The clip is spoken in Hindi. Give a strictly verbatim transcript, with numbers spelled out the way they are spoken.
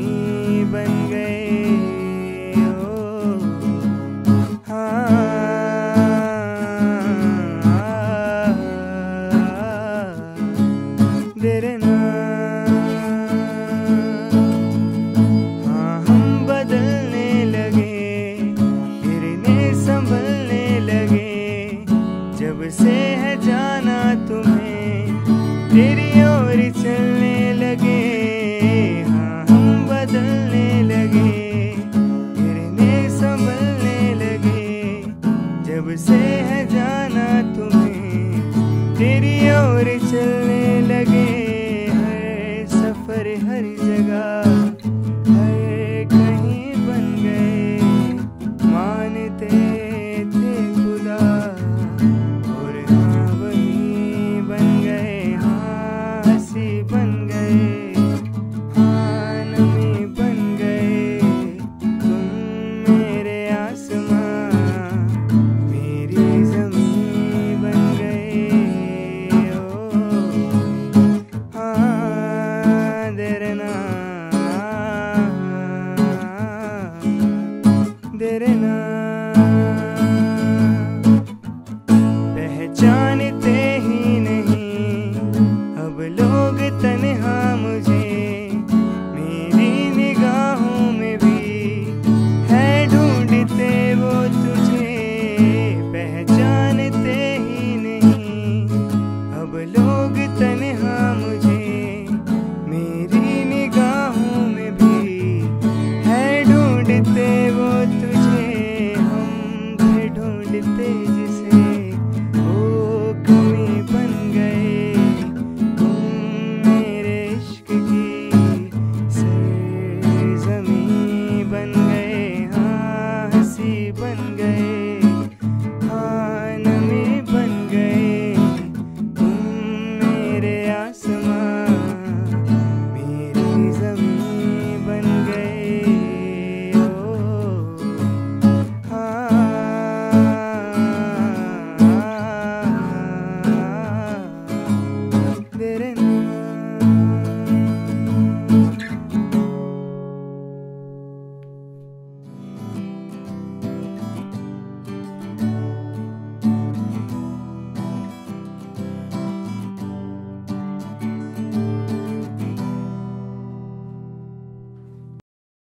बन गए। ओ हाँ, तेरे ना हाँ, हम बदलने लगे, गिरने संभलने लगे। जब से है जाना तुम्हें, तेरी ओर चलने लगे। हाँ, हम बदलने लगे, गिरने संभलने लगे। जब से है जाना तुम्हें, तेरी ओर चलने लगे। हर सफर हर जगह